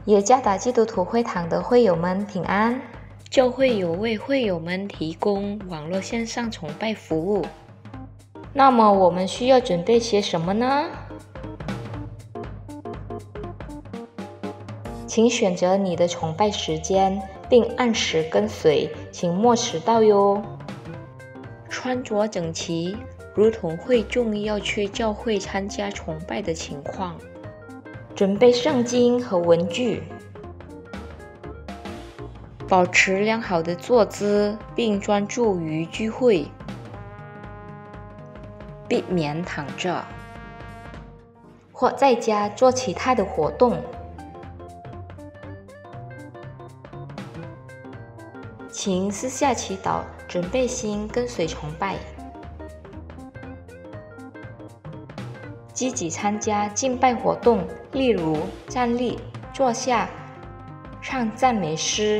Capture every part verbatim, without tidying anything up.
耶加达基督徒会堂的会友们平安。 教会有为会友们提供网络线上崇拜服务。 那么我们需要准备些什么呢？请选择你的崇拜时间，并按时跟随，请莫迟到哟。 穿着整齐，如同会众要去教会参加崇拜的情况。 准备圣经和文具， 保持良好的坐姿，并专注于聚会，避免躺着或在家做其他的活动。请私下祈祷，准备心跟随崇拜。积极参加敬拜活动，例如站立、坐下、唱赞美诗，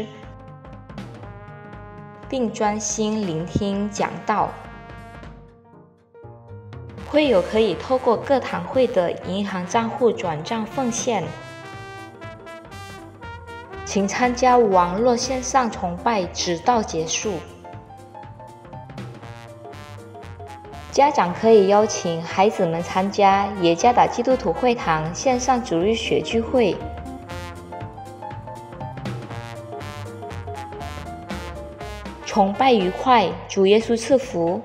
并专心聆听讲道。会友可以透过各堂会的银行账户转账奉献。请参加网络线上崇拜直到结束。家长可以邀请孩子们参加耶加达基督徒会堂线上主日学聚会。崇拜愉快，主耶稣赐福。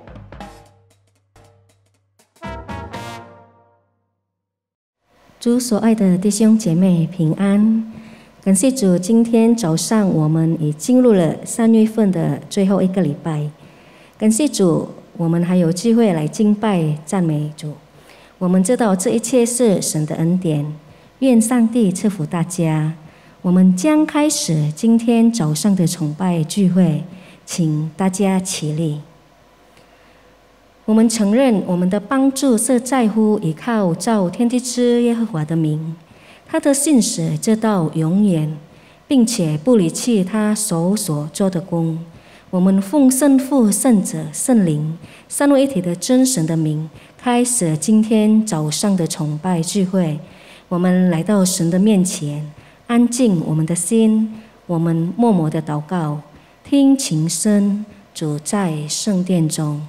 主所爱的弟兄姐妹平安，感谢主，今天早上我们已进入了三月份的最后一个礼拜，感谢主，我们还有机会来敬拜赞美主。我们知道这一切是神的恩典，愿上帝赐福大家。我们将开始今天早上的崇拜聚会，请大家起立。我们承认我们的帮助是在乎依靠造天地之耶和华的名，他的信实直到永远，并且不离弃他手所做的工。我们奉圣父、圣子、圣灵三位一体的真神的名，开始今天早上的崇拜聚会。我们来到神的面前，安静我们的心，我们默默的祷告，听琴声，主在圣殿中。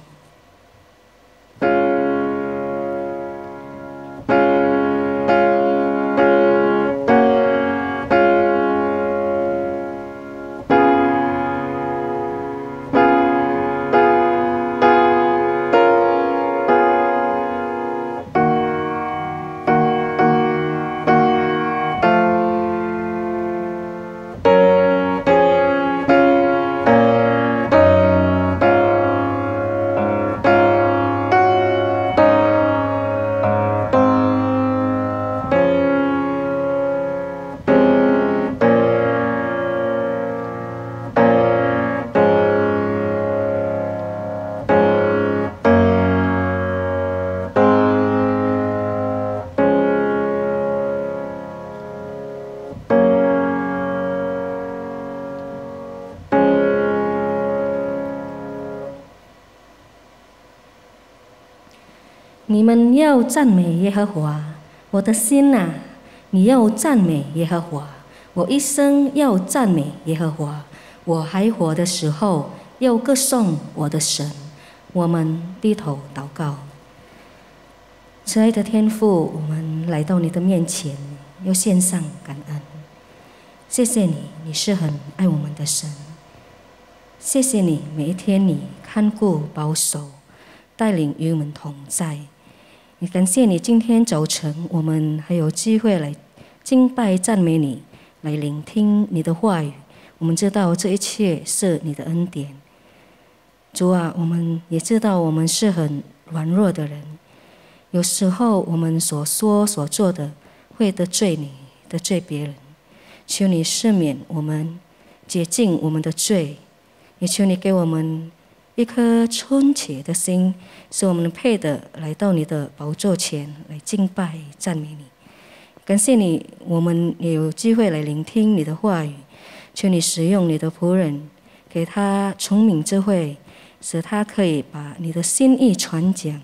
你们要赞美耶和华，我的心啊，你要赞美耶和华，我一生要赞美耶和华，我还活的时候要歌颂我的神。我们低头祷告。慈爱的天父，我们来到你的面前，要献上感恩。谢谢你，你是很爱我们的神。谢谢你，每一天你看顾保守，带领与我们同在。也感谢你，今天早晨我们还有机会来敬拜赞美你，来聆听你的话语。我们知道这一切是你的恩典。主啊，我们也知道我们是很软弱的人，有时候我们所说所做的会得罪你，得罪别人。求你赦免我们，洁净我们的罪，也求你给我们一颗纯洁的心，使我们配得来到你的宝座前来敬拜赞美你。感谢你，我们也有机会来聆听你的话语。求你使用你的仆人，给他聪明智慧，使他可以把你的心意传讲，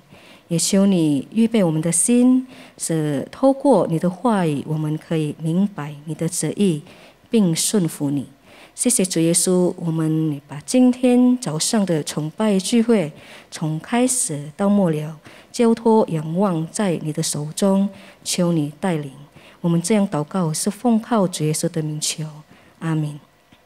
也求你预备我们的心，使透过你的话语，我们可以明白你的旨意，并顺服你。谢谢主耶稣，我们把今天早上的崇拜聚会从开始到末了，交托仰望在你的手中，求你带领。我们这样祷告是奉靠主耶稣的名求，阿们。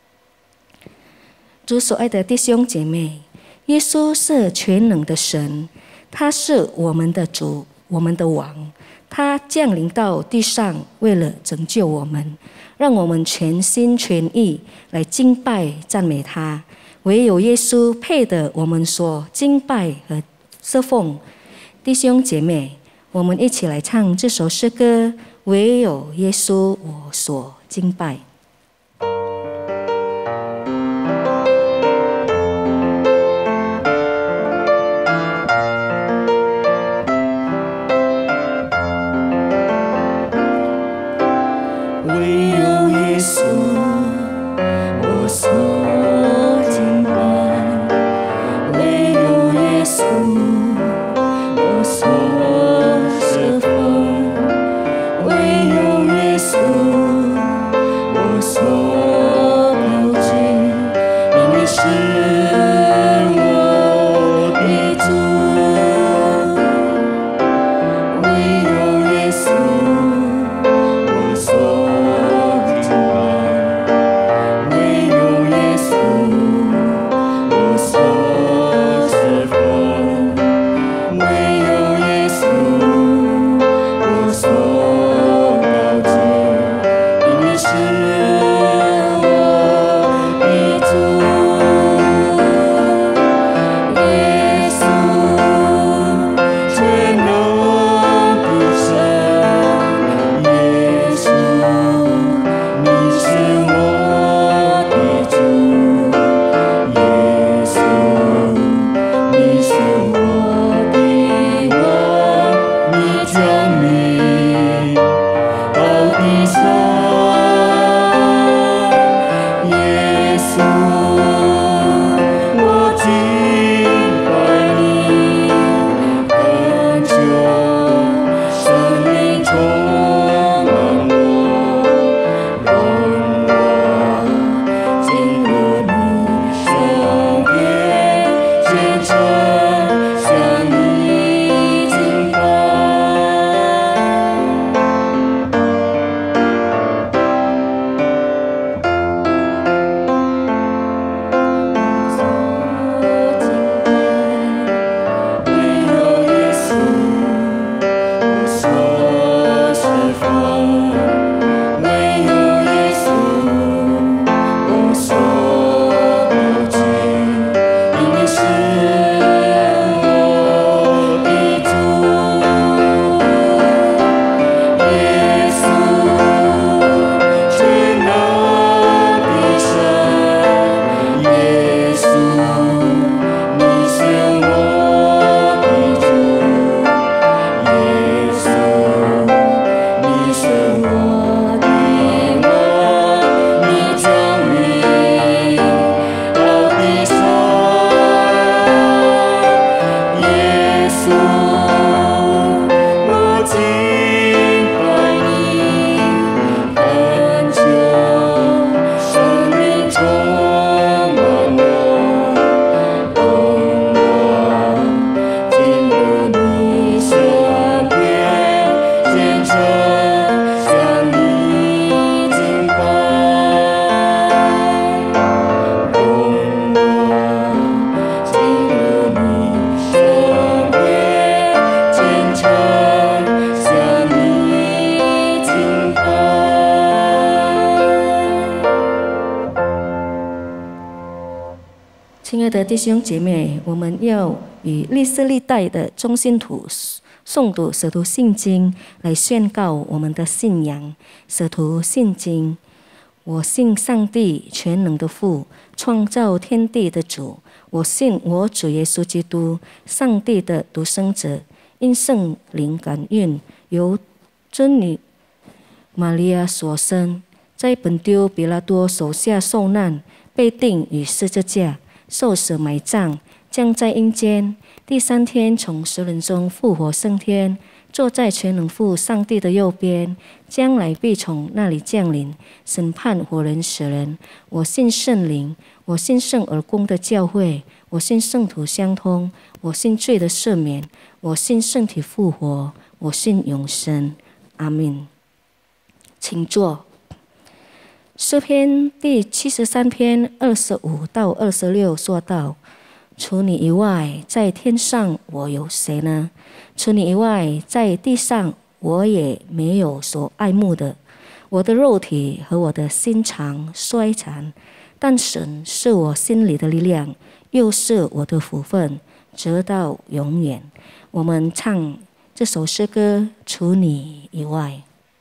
主所爱的弟兄姐妹，耶稣是全能的神，他是我们的主，我们的王，他降临到地上，为了拯救我们，让我们全心全意来敬拜赞美他。唯有耶稣配得我们所敬拜和侍奉。弟兄姐妹，我们一起来唱这首诗歌，唯有耶稣我所敬拜。亲爱的弟兄姐妹，我们要与历世历代的众信徒诵读使徒信经，来宣告我们的信仰。使徒信经：我信上帝全能的父，创造天地的主。我信我主耶稣基督，上帝的独生子，因圣灵感孕，由真女玛利亚所生，在本丢彼拉多手下受难，被钉于十字架，受死埋葬， 降在阴间，第三天从死人中复活升天，坐在全能父上帝的右边，将来必从那里降临，审判活人死人。我信圣灵，我信圣而公的教会，我信圣徒相通，我信罪的赦免，我信圣体复活，我信永生。阿们。请坐。诗篇第七十三篇二十五到二十六说道：除你以外，在天上我有谁呢？除你以外，在地上我也没有所爱慕的。我的肉体和我的心肠衰残，但神是我心里的力量，又是我的福分，直到永远。我们唱这首诗歌：除你以外。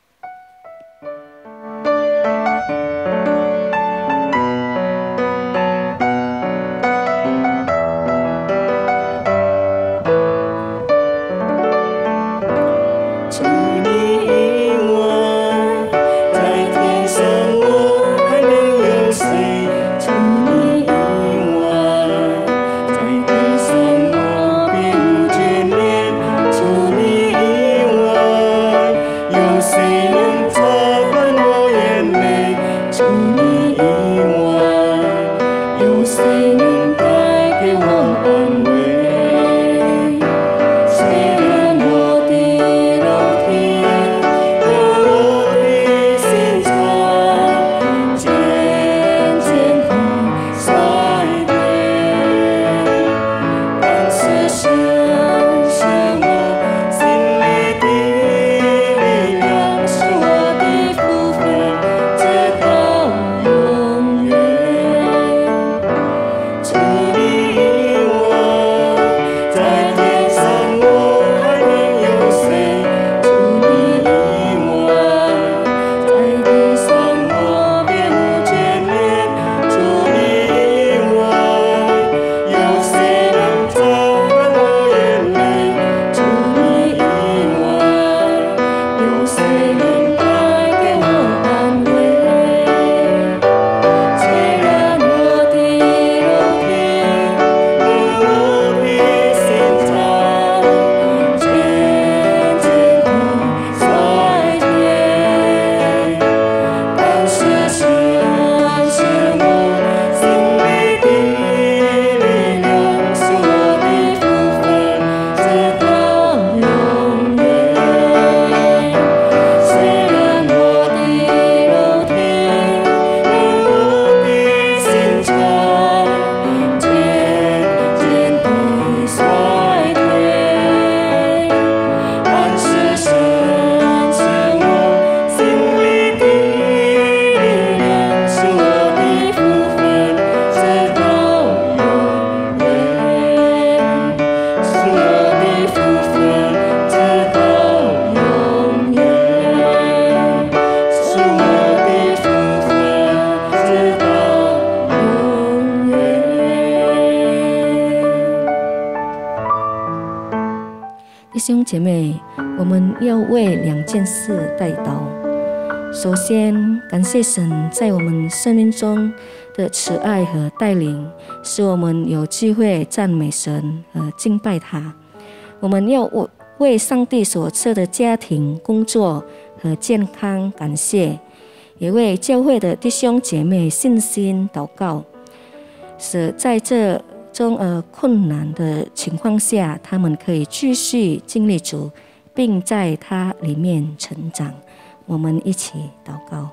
弟兄姐妹，我们要为两件事代祷。首先，感谢神在我们生命中的慈爱和带领，使我们有机会赞美神和敬拜他。我们要为上帝所赐的家庭、工作和健康感谢，也为教会的弟兄姐妹信心祷告，使在这中呃困难的情况下，他们可以继续经历主，并在他里面成长。我们一起祷告。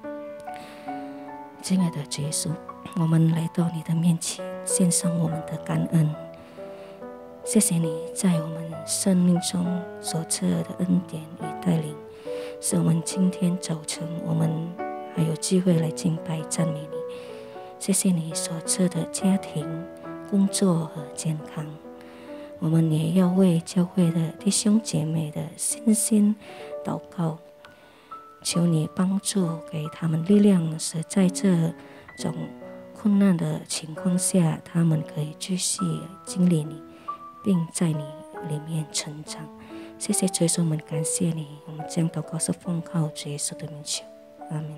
亲爱的主耶稣，我们来到你的面前，献上我们的感恩。谢谢你在我们生命中所赐的恩典与带领，使我们今天早晨我们还有机会来敬拜赞美你。谢谢你所赐的家庭、工作和健康。我们也要为教会的弟兄姐妹的信心祷告，求你帮助给他们力量，使在这种困难的情况下，他们可以继续经历你，并在你里面成长。谢谢主耶稣，我们感谢你。我们将祷告是奉靠主耶稣的名求，阿们。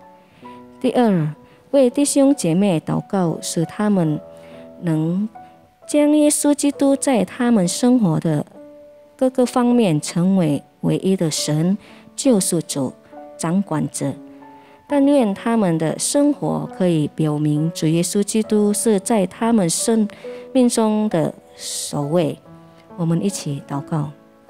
第二，为弟兄姐妹祷告，使他们能将耶稣基督在他们生活的各个方面成为唯一的神、救赎主、掌管者。但愿他们的生活可以表明主耶稣基督是在他们生命中的首位。我们一起祷告。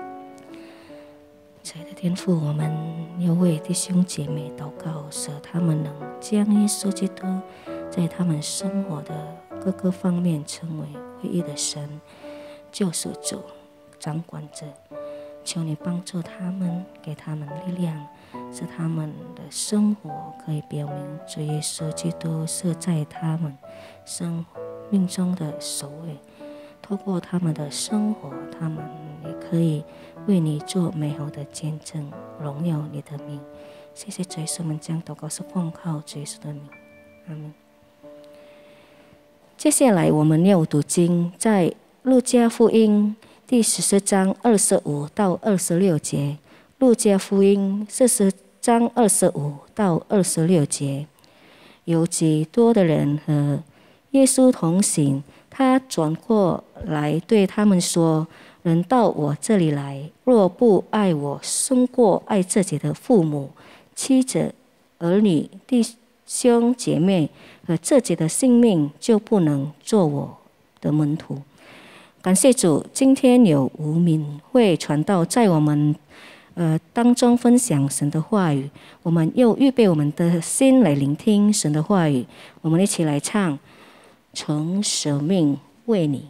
亲爱的天父，我们要为弟兄姐妹祷告，使他们能将耶稣基督在他们生活的各个方面成为唯一的神、救赎主、掌管者。求你帮助他们，给他们力量，使他们的生活可以表明主耶稣基督是在他们生命中的首位。透过他们的生活，他们也可以为你做美好的见证，荣耀你的名。谢谢主耶稣，我们将祷告是奉靠主耶稣的名，阿们。接下来我们要读经，在路加福音第十四章二十五到二十六节。路加福音四十章二十五到二十六节，有极多的人和耶稣同行，他转过来对他们说：人到我这里来，若不爱我胜过爱自己的父母、妻子、儿女、弟兄姐妹和自己的性命，就不能做我的门徒。感谢主，今天有吴敏会传道在我们呃当中分享神的话语，我们又预备我们的心来聆听神的话语。我们一起来唱从舍命为你。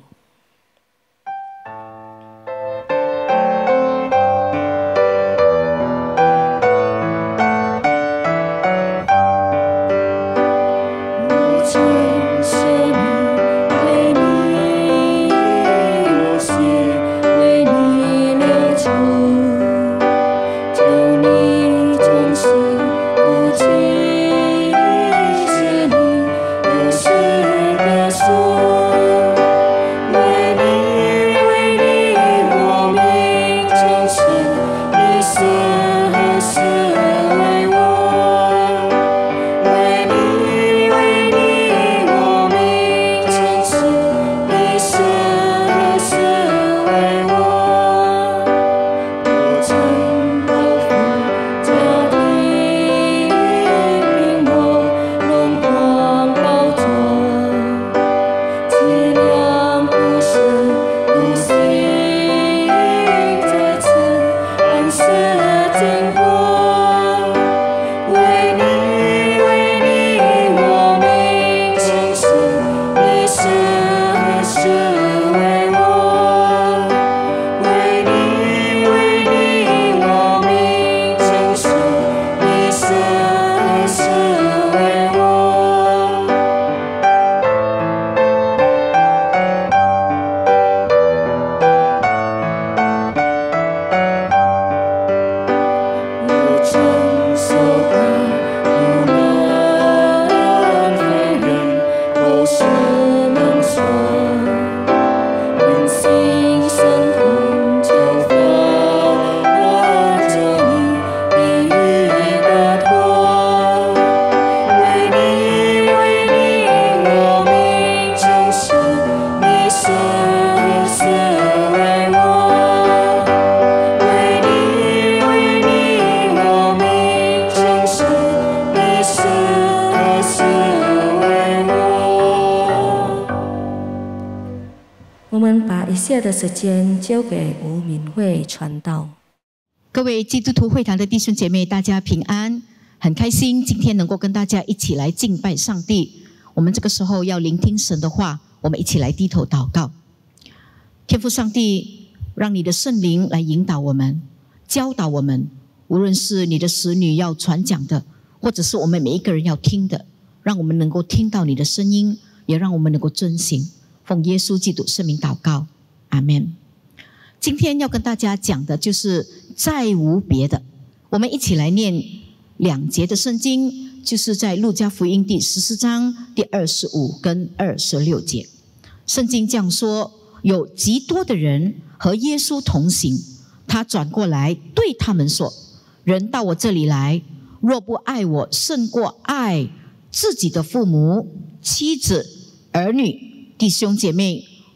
以下的时间交给吴敏慧传道。 各位基督徒会堂的弟兄姐妹，大家平安，很开心今天能够跟大家一起来敬拜上帝。我们这个时候要聆听神的话，我们一起来低头祷告。天父上帝，让你的圣灵来引导我们，教导我们，无论是你的使女要传讲的，或者是我们每一个人要听的，让我们能够听到你的声音，也让我们能够遵行。奉耶稣基督圣名祷告，阿们。今天要跟大家讲的就是再无别的，我们一起来念两节的圣经，就是在路加福音第十四章第二十五跟二十六节。圣经这样说：有极多的人和耶稣同行，他转过来对他们说：人到我这里来，若不爱我胜过爱自己的父母、妻子、儿女、弟兄姐妹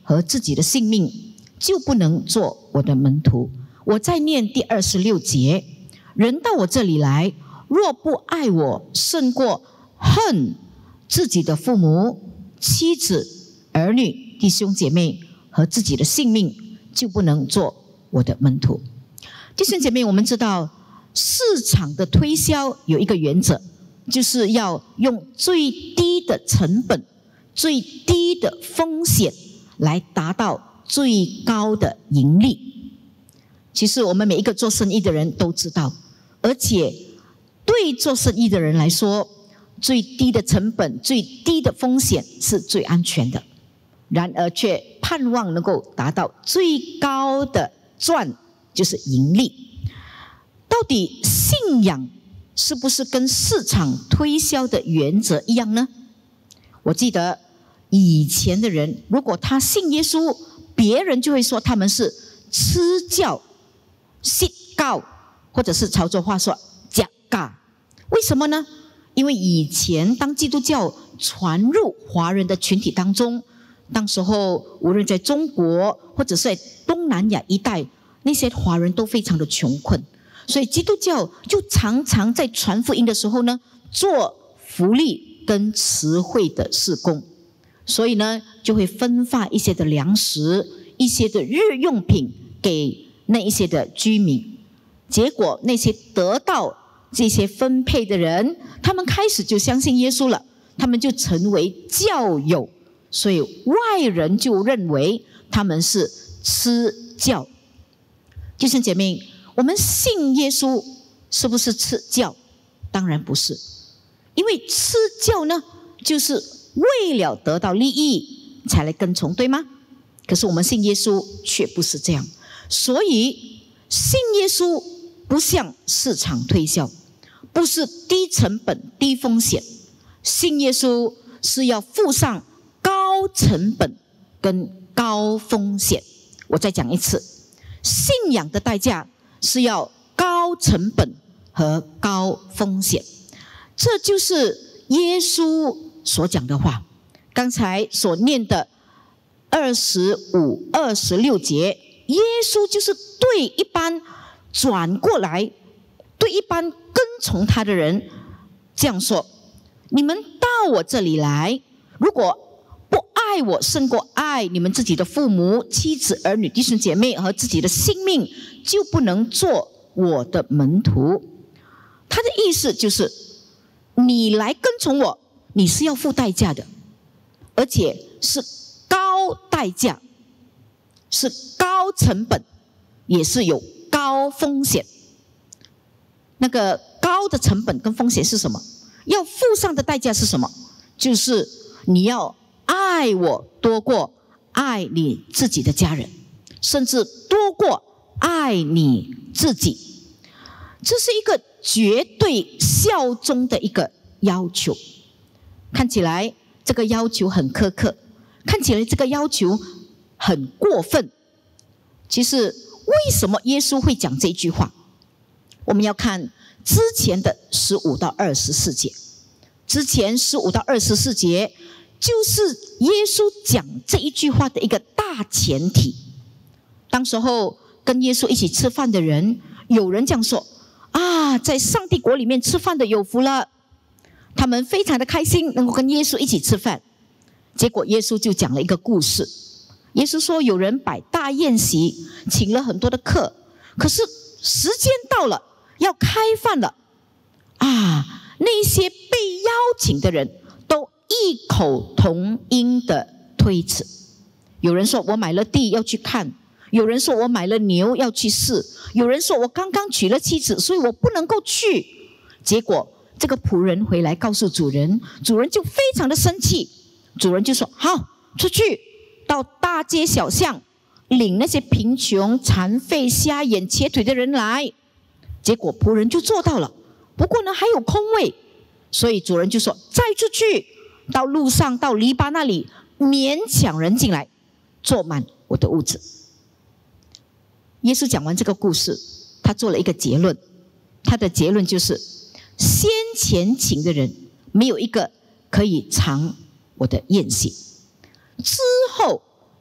和自己的性命，就不能做我的门徒。我再念第二十六节：人到我这里来，若不爱我胜过恨自己的父母、妻子、儿女、弟兄姐妹和自己的性命，就不能做我的门徒。弟兄姐妹，我们知道市场的推销有一个原则，就是要用最低的成本、最低的风险来达到最高的盈利。其实我们每一个做生意的人都知道，而且对做生意的人来说，最低的成本、最低的风险是最安全的，然而却盼望能够达到最高的赚，就是盈利。到底信仰是不是跟市场推销的原则一样呢？我记得以前的人，如果他信耶稣，别人就会说他们是吃教、信教，或者是潮州话说假嘎。为什么呢？因为以前当基督教传入华人的群体当中，当时候无论在中国或者是在东南亚一带，那些华人都非常的穷困，所以基督教就常常在传福音的时候呢，做福利跟慈惠的事工，所以呢就会分发一些的粮食、一些的日用品给那一些的居民。结果那些得到这些分配的人，他们开始就相信耶稣了，他们就成为教友，所以外人就认为他们是吃教。弟兄姐妹，我们信耶稣是不是吃教？当然不是，因为吃教呢，就是为了得到利益才来跟从，对吗？可是我们信耶稣却不是这样，所以信耶稣不像市场推销，不是低成本低风险，信耶稣是要付上高成本跟高风险。我再讲一次，信仰的代价是要高成本和高风险，这就是耶稣所讲的话。刚才所念的二十五、二十六节，耶稣就是对一般转过来，对一般跟从他的人这样说：你们到我这里来，如果不爱我胜过爱你们自己的父母、妻子、儿女、弟兄姐妹和自己的性命，就不能做我的门徒。他的意思就是，你来跟从我，你是要付代价的，而且是高代价，是高成本，也是有高风险。那个高的成本跟风险是什么？要付上的代价是什么？就是你要爱我多过爱你自己的家人，甚至多过爱你自己。这是一个绝对效忠的一个要求。看起来这个要求很苛刻，看起来这个要求很过分。其实为什么耶稣会讲这句话？我们要看之前的十五到二十四节。之前十五到二十四节就是耶稣讲这一句话的一个大前提。当时候跟耶稣一起吃饭的人，有人这样说啊，在上帝国里面吃饭的有福了，他们非常的开心能够跟耶稣一起吃饭。结果耶稣就讲了一个故事。耶稣说，有人摆大宴席，请了很多的客，可是时间到了，要开饭了啊，那些被邀请的人都异口同音的推辞。有人说我买了地要去看，有人说我买了牛要去试，有人说我刚刚娶了妻子，所以我不能够去。结果这个仆人回来告诉主人，主人就非常的生气，主人就说，好，出去到大街小巷领那些贫穷、残废、瞎眼、瘸腿的人来。结果仆人就做到了，不过呢还有空位，所以主人就说，再出去到路上到篱笆那里勉强人进来，坐满我的屋子。耶稣讲完这个故事，他做了一个结论，他的结论就是先前请的人没有一个可以尝我的宴席。之后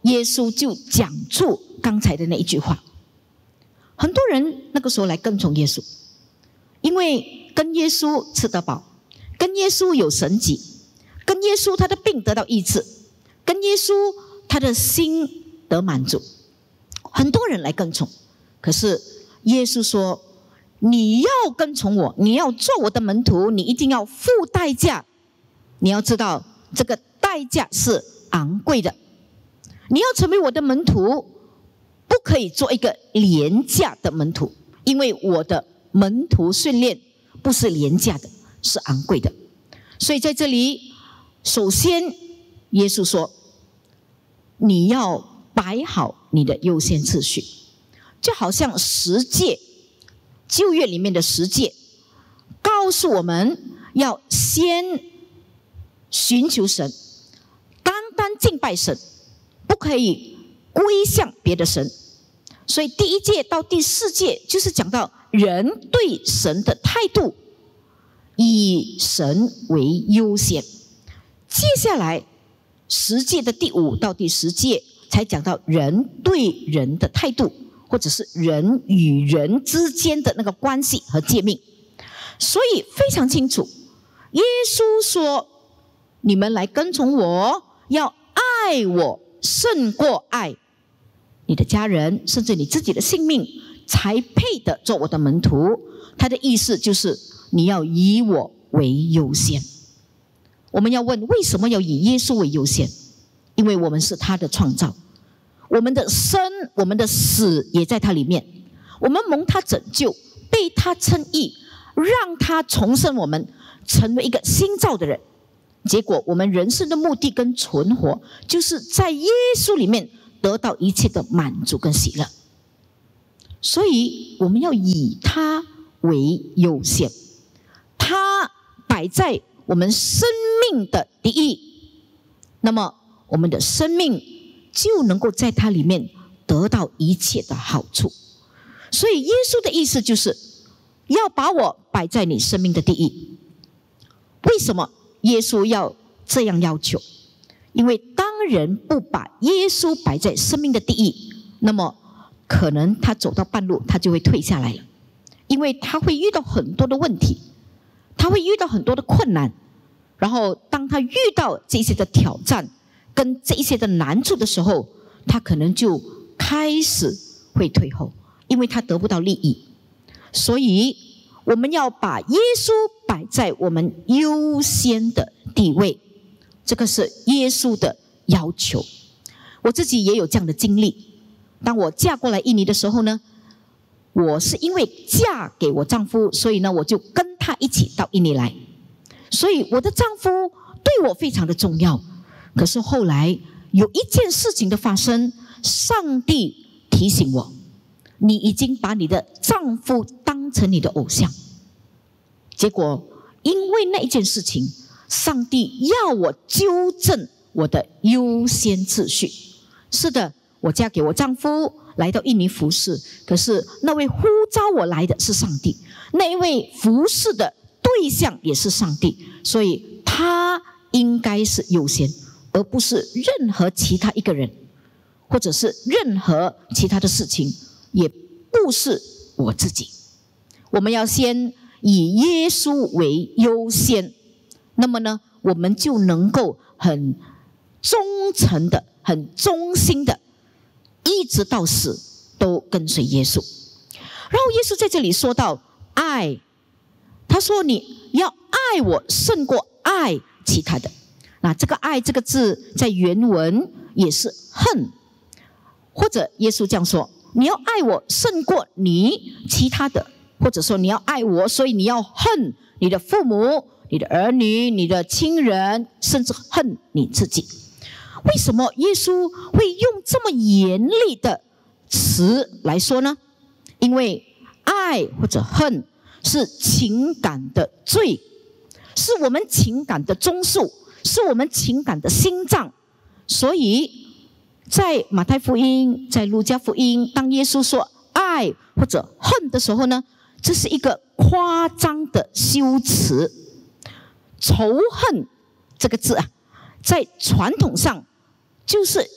耶稣就讲出刚才的那一句话。很多人那个时候来跟从耶稣，因为跟耶稣吃得饱，跟耶稣有神迹，跟耶稣他的病得到医治，跟耶稣他的心得满足，很多人来跟从。可是耶稣说，你要跟从我，你要做我的门徒，你一定要付代价。你要知道这个代价是昂贵的，你要成为我的门徒，不可以做一个廉价的门徒，因为我的门徒训练不是廉价的，是昂贵的。所以在这里，首先耶稣说，你要摆好你的优先次序，就好像十诫，旧约里面的十诫告诉我们要先寻求神，单单敬拜神，不可以归向别的神。所以第一诫到第四诫就是讲到人对神的态度，以神为优先。接下来十诫的第五到第十诫才讲到人对人的态度，或者是人与人之间的那个关系和诫命。所以非常清楚，耶稣说，你们来跟从我，要爱我胜过爱你的家人，甚至你自己的性命，才配的做我的门徒。他的意思就是你要以我为优先。我们要问，为什么要以耶稣为优先？因为我们是他的创造，我们的生我们的死也在他里面，我们蒙他拯救，被他称义，让他重生我们，成为一个新造的人。结果我们人生的目的跟存活，就是在耶稣里面得到一切的满足跟喜乐。所以我们要以他为优先，他摆在我们生命的第一，那么我们的生命就能够在他里面得到一切的好处。所以耶稣的意思就是要把我摆在你生命的第一。为什么耶稣要这样要求？因为当人不把耶稣摆在生命的第一，那么可能他走到半路他就会退下来了，因为他会遇到很多的问题，他会遇到很多的困难，然后当他遇到这些的挑战跟这些的难处的时候，他可能就开始会退后，因为他得不到利益。所以我们要把耶稣摆在我们优先的地位，这个是耶稣的要求。我自己也有这样的经历。当我嫁过来印尼的时候呢，我是因为嫁给我丈夫，所以呢我就跟他一起到印尼来。所以我的丈夫对我非常的重要。可是后来有一件事情的发生，上帝提醒我，你已经把你的丈夫当成你的偶像。结果因为那一件事情，上帝要我纠正我的优先次序。是的，我嫁给我丈夫，来到印尼服侍，可是那位呼召我来的是上帝，那一位服侍的对象也是上帝，所以他应该是优先，而不是任何其他一个人，或者是任何其他的事情，也不是我自己。我们要先以耶稣为优先，那么呢，我们就能够很忠诚的、很忠心的，一直到死都跟随耶稣。然后耶稣在这里说到爱，他说你要爱我胜过爱其他的。那这个爱这个字在原文也是恨，或者耶稣这样说，你要爱我胜过你其他的，或者说你要爱我，所以你要恨你的父母、你的儿女、你的亲人，甚至恨你自己。为什么耶稣会用这么严厉的词来说呢？因为爱或者恨是情感的罪，是我们情感的中枢，是我们情感的心脏。所以在马太福音、在路加福音，当耶稣说爱或者恨的时候呢，这是一个夸张的修辞。仇恨这个字啊，在传统上就是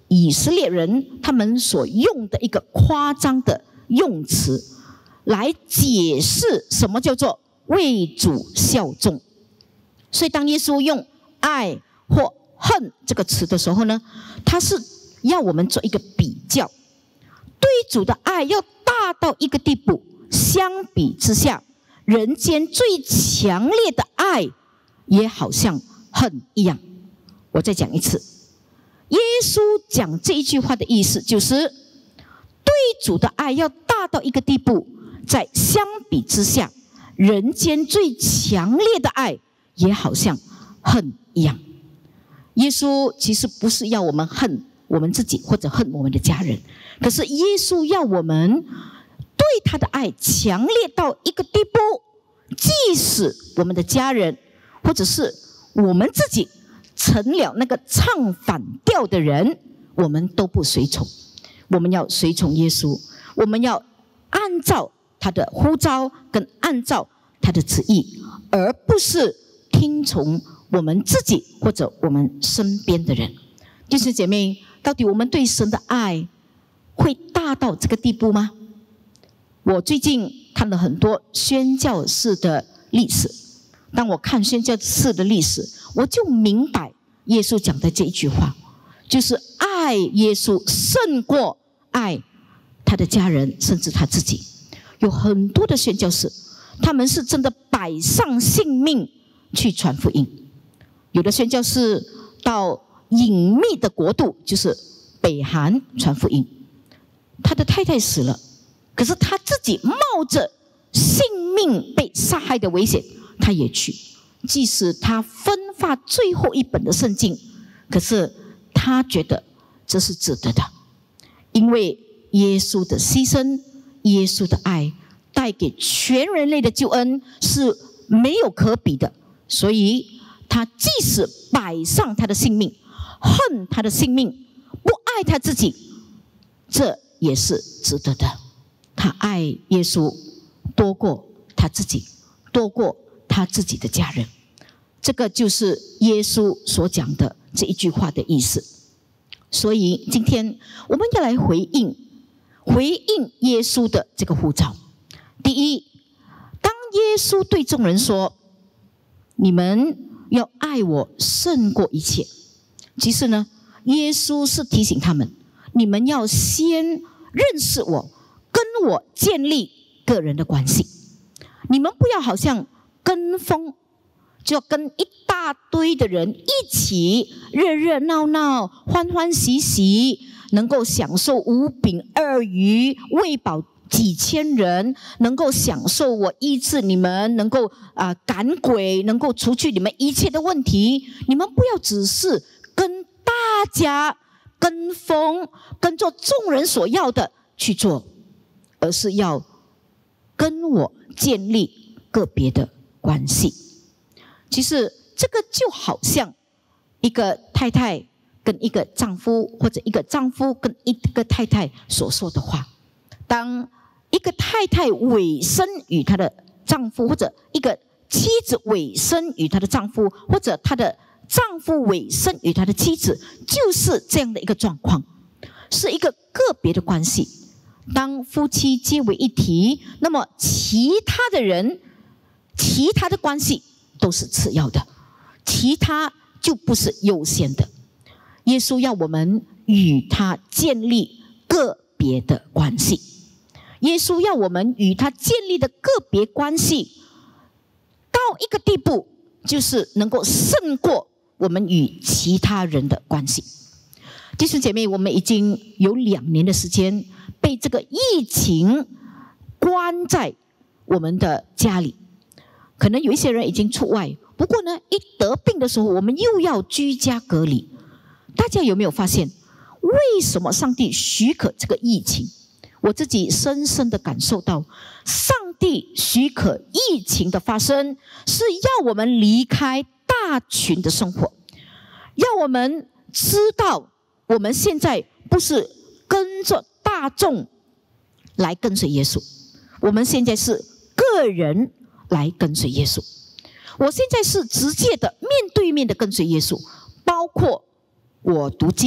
以色列人他们所用的一个夸张的用词，来解释什么叫做为主效忠。所以当耶稣用爱或恨这个词的时候呢，他是要我们做一个比较，对主的爱要大到一个地步，相比之下，人间最强烈的爱也好像恨一样。我再讲一次，耶稣讲这一句话的意思就是，对主的爱要大到一个地步，在相比之下，人间最强烈的爱也好像恨一样。耶稣其实不是要我们恨我们自己或者恨我们的家人，可是耶稣要我们对他的爱强烈到一个地步，即使我们的家人或者是我们自己成了那个唱反调的人，我们都不随从。我们要随从耶稣，我们要按照他的呼召跟按照他的旨意，而不是听从我们自己或者我们身边的人。弟兄姐妹，到底我们对神的爱会大到这个地步吗？我最近看了很多宣教士的历史，当我看宣教士的历史，我就明白耶稣讲的这一句话，就是爱耶稣胜过爱他的家人，甚至他自己。有很多的宣教士，他们是真的摆上性命去传福音。有的宣教士到隐秘的国度，就是北韩传福音，他的太太死了，可是他自己冒着性命被杀害的危险，他也去。即使他分发最后一本的圣经，可是他觉得这是值得的，因为耶稣的牺牲，耶稣的爱带给全人类的救恩是没有可比的。所以他即使摆上他的性命，恨他的性命，不爱他自己，这也是值得的。他爱耶稣多过他自己，多过他自己的家人。这个就是耶稣所讲的这一句话的意思。所以今天我们要来回应回应耶稣的这个呼召。第一，当耶稣对众人说你们要爱我胜过一切，其实呢，耶稣是提醒他们，你们要先认识我，跟我建立个人的关系。你们不要好像跟风，就跟一大堆的人一起热热闹闹，欢欢喜喜，能够享受五饼二鱼，喂饱几千人，能够享受我医治你们，能够啊、呃、赶鬼，能够除去你们一切的问题。你们不要只是跟大家跟风，跟着众人所要的去做，而是要跟我建立个别的关系。其实这个就好像一个太太跟一个丈夫，或者一个丈夫跟一个太太所说的话。当一个太太委身于她的丈夫，或者一个妻子委身于她的丈夫，或者她的丈夫委身于她的妻子，就是这样的一个状况，是一个个别的关系。当夫妻结为一体，那么其他的人，其他的关系都是次要的，其他就不是优先的。耶稣要我们与他建立个别的关系，耶稣要我们与他建立的个别关系到一个地步，就是能够胜过我们与其他人的关系。弟兄姐妹，我们已经有两年的时间被这个疫情关在我们的家里，可能有一些人已经出外，不过呢，一得病的时候，我们又要居家隔离。大家有没有发现，为什么上帝许可这个疫情？我自己深深的感受到，上帝许可疫情的发生，是要我们离开大群的生活，要我们知道我们现在不是跟着大众来跟随耶稣，我们现在是个人来跟随耶稣。我现在是直接的面对面的跟随耶稣，包括我读经，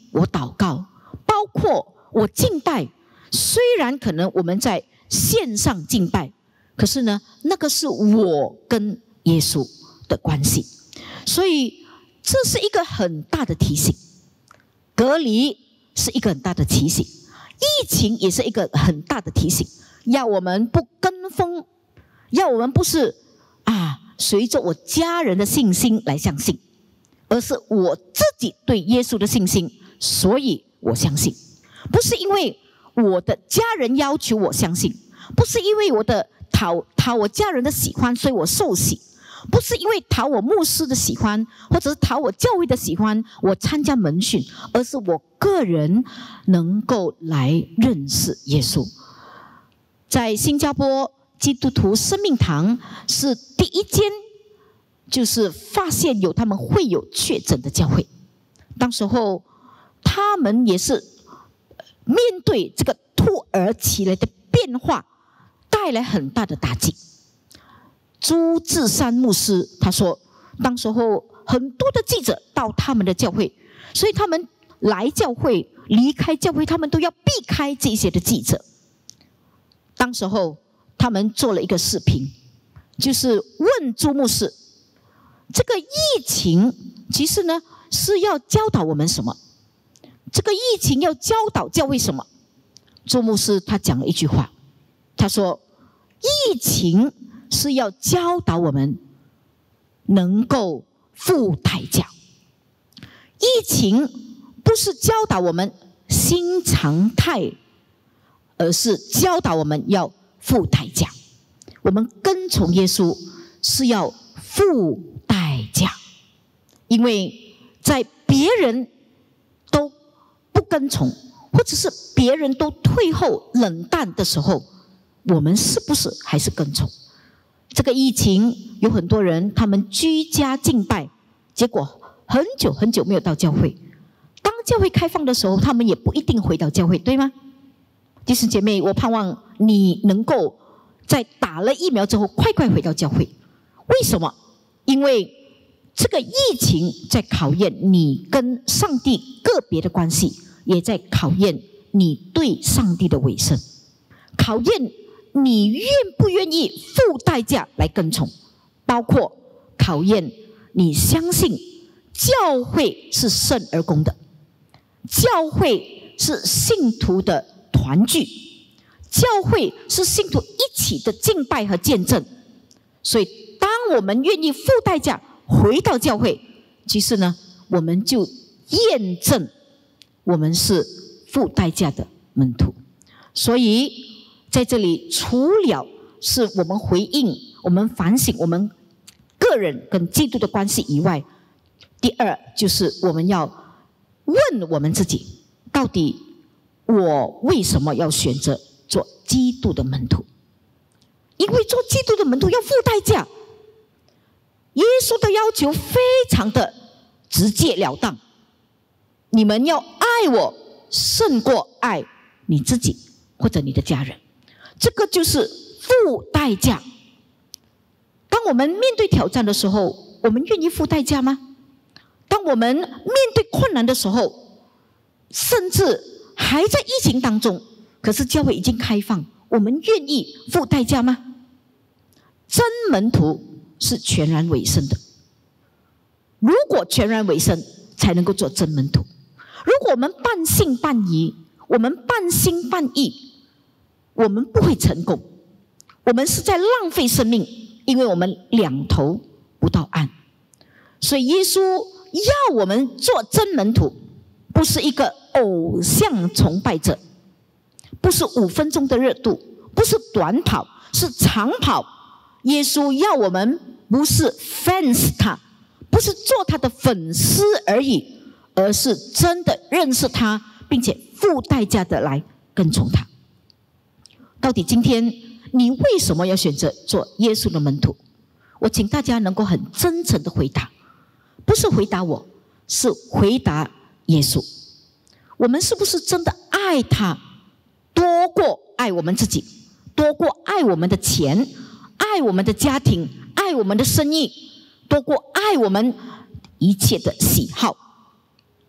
我祷告，包括我敬拜。虽然可能我们在线上敬拜，可是呢，那个是我跟耶稣的关系。所以这是一个很大的提醒，隔离是一个很大的提醒，疫情也是一个很大的提醒，要我们不跟风，要我们不是啊随着我家人的信心来相信，而是我自己对耶稣的信心，所以我相信。不是因为我的家人要求我相信，不是因为我的讨讨我家人的喜欢，所以我受洗。不是因为讨我牧师的喜欢，或者是讨我教会的喜欢，我参加门训，而是我个人能够来认识耶稣。在新加坡基督徒生命堂是第一间，就是发现有他们会有确诊的教会。当时候他们也是面对这个突如其来的变化，带来很大的打击。朱志山牧师他说，当时候很多的记者到他们的教会，所以他们来教会离开教会，他们都要避开这些的记者。当时候他们做了一个视频，就是问朱牧师，这个疫情其实呢是要教导我们什么？这个疫情要教导教会什么？朱牧师他讲了一句话，他说疫情是要教导我们能够付代价。疫情不是教导我们新常态，而是教导我们要付代价。我们跟从耶稣是要付代价，因为在别人都不跟从，或者是别人都退后冷淡的时候，我们是不是还是跟从？这个疫情有很多人他们居家敬拜，结果很久很久没有到教会。当教会开放的时候，他们也不一定回到教会，对吗？弟兄姐妹，我盼望你能够在打了疫苗之后快快回到教会。为什么？因为这个疫情在考验你跟上帝个别的关系，也在考验你对上帝的委身，考验你愿不愿意付代价来跟从，包括考验你相信教会是圣而公的，教会是信徒的团聚，教会是信徒一起的敬拜和见证。所以当我们愿意付代价回到教会，其实呢我们就验证我们是付代价的门徒。所以在这里，除了是我们回应、我们反省我们个人跟基督的关系以外，第二就是我们要问我们自己，到底我为什么要选择做基督的门徒？因为做基督的门徒要付代价。耶稣的要求非常的直截了当，你们要爱我胜过爱你自己或者你的家人。这个就是付代价。当我们面对挑战的时候，我们愿意付代价吗？当我们面对困难的时候，甚至还在疫情当中，可是教会已经开放，我们愿意付代价吗？真门徒是全然委身的，如果全然委身才能够做真门徒。如果我们半信半疑，我们半心半意，我们不会成功，我们是在浪费生命，因为我们两头不到岸。所以耶稣要我们做真门徒，不是一个偶像崇拜者，不是五分钟的热度，不是短跑，是长跑。耶稣要我们不是 fans 他，不是做他的粉丝而已，而是真的认识他，并且付代价的来跟从他。到底今天你为什么要选择做耶稣的门徒？我请大家能够很真诚的回答，不是回答我，是回答耶稣。我们是不是真的爱他多过爱我们自己，多过爱我们的钱，爱我们的家庭，爱我们的生意，多过爱我们一切的喜好？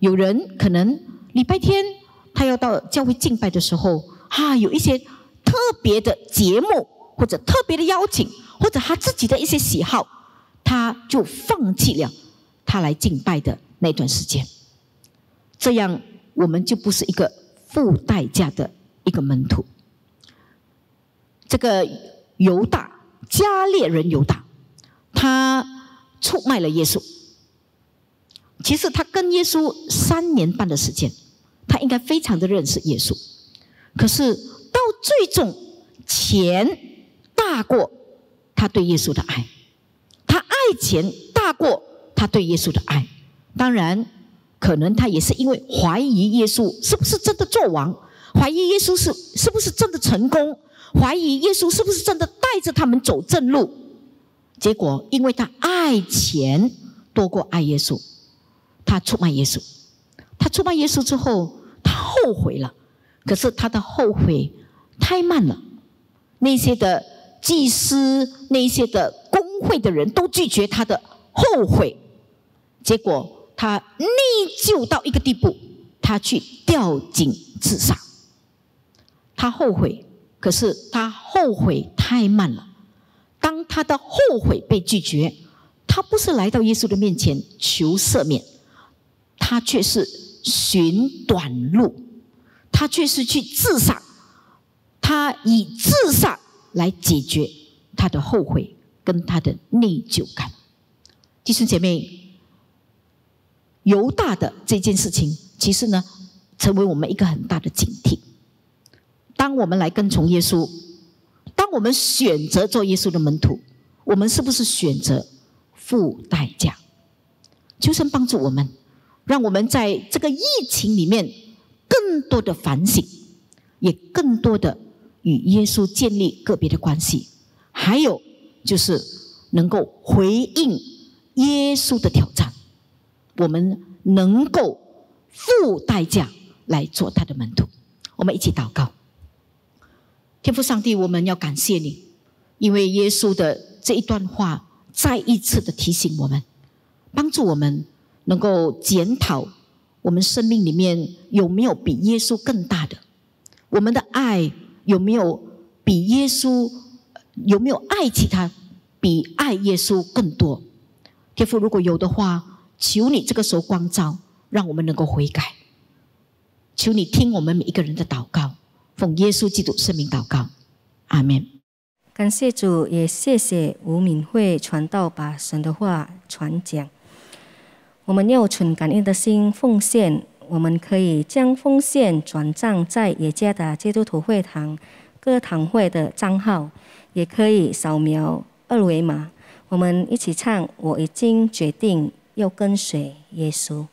有人可能礼拜天他要到教会敬拜的时候，啊，有一些特别的节目或者特别的邀请，或者他自己的一些喜好，他就放弃了他来敬拜的那段时间。这样我们就不是一个付代价的一个门徒。这个犹大，加列人犹大，他出卖了耶稣。其实他跟耶稣三年半的时间，他应该非常的认识耶稣。可是到最终，钱大过他对耶稣的爱，他爱钱大过他对耶稣的爱。当然，可能他也是因为怀疑耶稣是不是真的做王，怀疑耶稣是是不是真的成功，怀疑耶稣是不是真的带着他们走正路。结果因为他爱钱多过爱耶稣，他出卖耶稣。他出卖耶稣之后，他后悔了，可是他的后悔太慢了。那些的祭司，那些的公会的人都拒绝他的后悔，结果他内疚到一个地步，他去吊井自杀。他后悔，可是他后悔太慢了。当他的后悔被拒绝，他不是来到耶稣的面前求赦免，他却是寻短路，他却是去自杀。他以自杀来解决他的后悔跟他的内疚感。弟兄姐妹，犹大的这件事情，其实呢，成为我们一个很大的警惕。当我们来跟从耶稣，当我们选择做耶稣的门徒，我们是不是选择付代价？求神帮助我们，让我们在这个疫情里面更多的反省，也更多的与耶稣建立个别的关系，还有就是能够回应耶稣的挑战，我们能够付代价来做他的门徒。我们一起祷告。天父上帝，我们要感谢你，因为耶稣的这一段话再一次的提醒我们，帮助我们能够检讨我们生命里面有没有比耶稣更大的，我们的爱有没有比耶稣，有没有爱其他比爱耶稣更多。天父，如果有的话，求你这个时候光照，让我们能够悔改。求你听我们每一个人的祷告，奉耶稣基督圣名祷告，阿们。 感谢主，也谢谢吴敏慧传道把神的话传讲。我们要存感恩的心奉献，我们可以将奉献转账在耶加达基督徒会堂各堂会的账号，也可以扫描二维码。我们一起唱，我已经决定要跟随耶稣。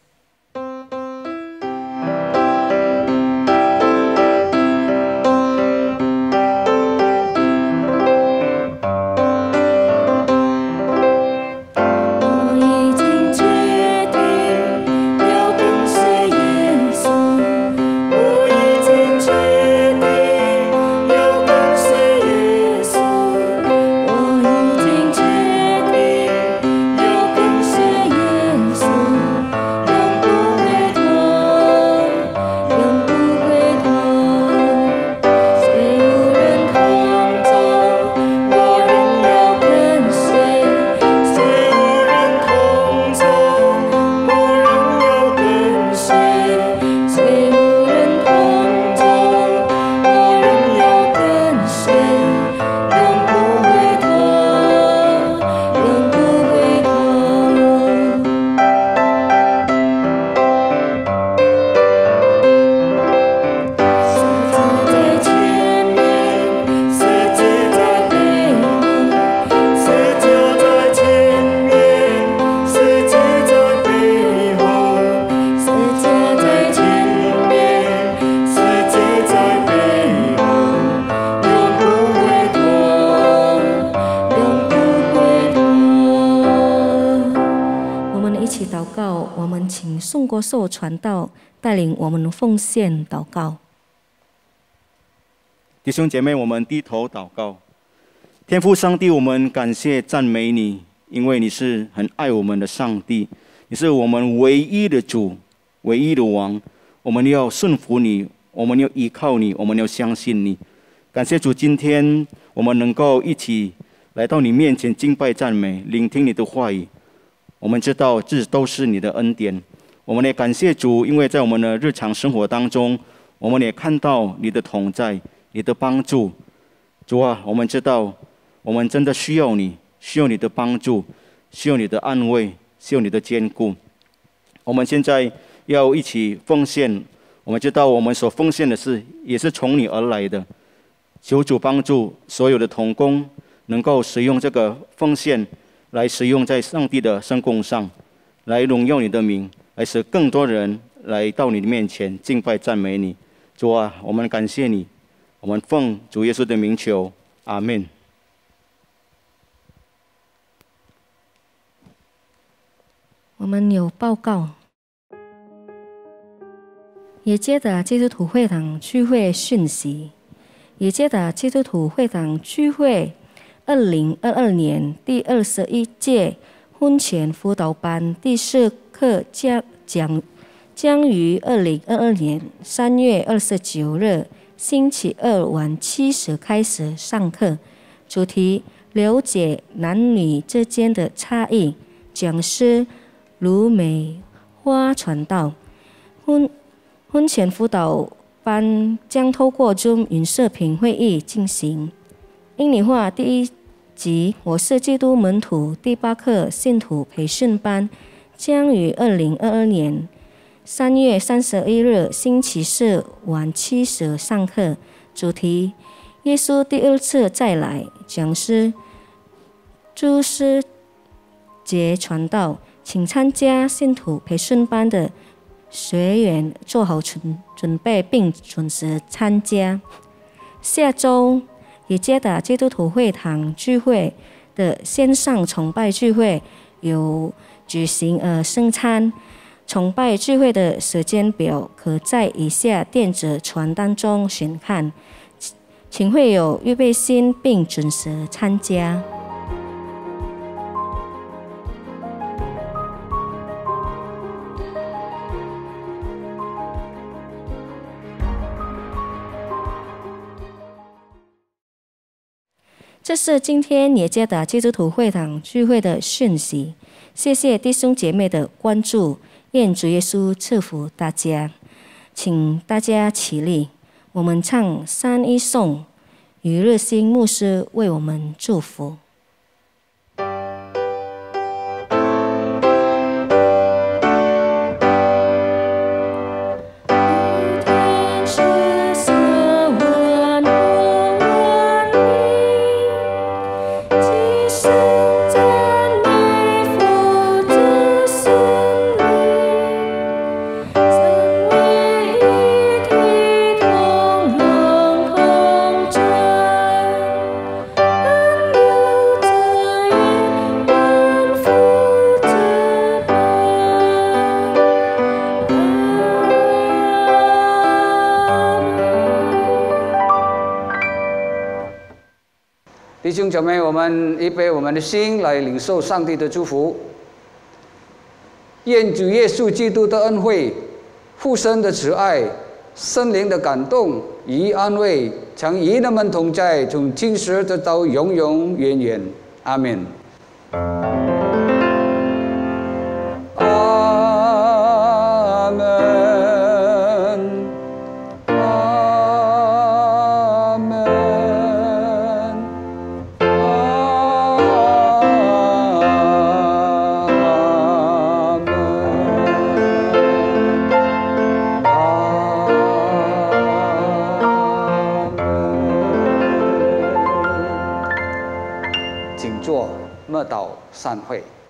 宋国寿传道带领我们奉献祷告。 弟兄姐妹，我们低头祷告。天父上帝，我们感谢赞美你，因为你是很爱我们的上帝，你是我们唯一的主， 唯一的王，我们要顺服你，我们要依靠你，我们要相信你。感谢主，今天我们能够一起来到你面前敬拜赞美，聆听你的话语。我们知道这都是你的恩典，我们也感谢主，因为在我们的日常生活当中，我们也看到你的同在，你的帮助。主啊，我们知道我们真的需要你，需要你的帮助，需要你的安慰，需要你的坚固。我们现在要一起奉献，我们知道我们所奉献的是也是从你而来的。求主帮助所有的同工能够使用这个奉献来使用在上帝的圣工上，来荣耀你的名，来使更多人来到你的面前敬拜赞美你。主啊，我们感谢你，我们奉主耶稣的名求，阿们。 我们有报告，也接的基督徒会堂聚会讯息，也接的基督徒会堂聚会二零二二年第二十一届婚前辅导班第四课将将将于二零二二年三月二十九日星期二晚七时开始上课，主题了解男女之间的差异，讲师卢美花传道。婚婚前辅导班将透过 Zoom 云视频会议进行。英理话第一集我是基督门徒第八课信徒培训班将于二零二二年三月三十一日星期四晚七时上课，主题耶稣第二次再来，讲师朱师杰传道。请参加信徒培训班的学员做好准准备并准时参加。下周也接的基督徒会堂聚会的线上崇拜聚会有举行呃圣餐。崇拜聚会的时间表可在以下电子传单中询看，请会有预备心并准时参加。这是今天也接的基督徒会堂聚会的讯息，谢谢弟兄姐妹的关注，愿主耶稣赐福大家。请大家起立，我们唱三一颂，与日新牧师为我们祝福。 弟兄姐妹，我们预备我们的心来领受上帝的祝福。愿主耶稣基督的恩惠、父神的慈爱、圣灵的感动与安慰，常与你们同在，从今时直到永永远远。阿们。默祷散会。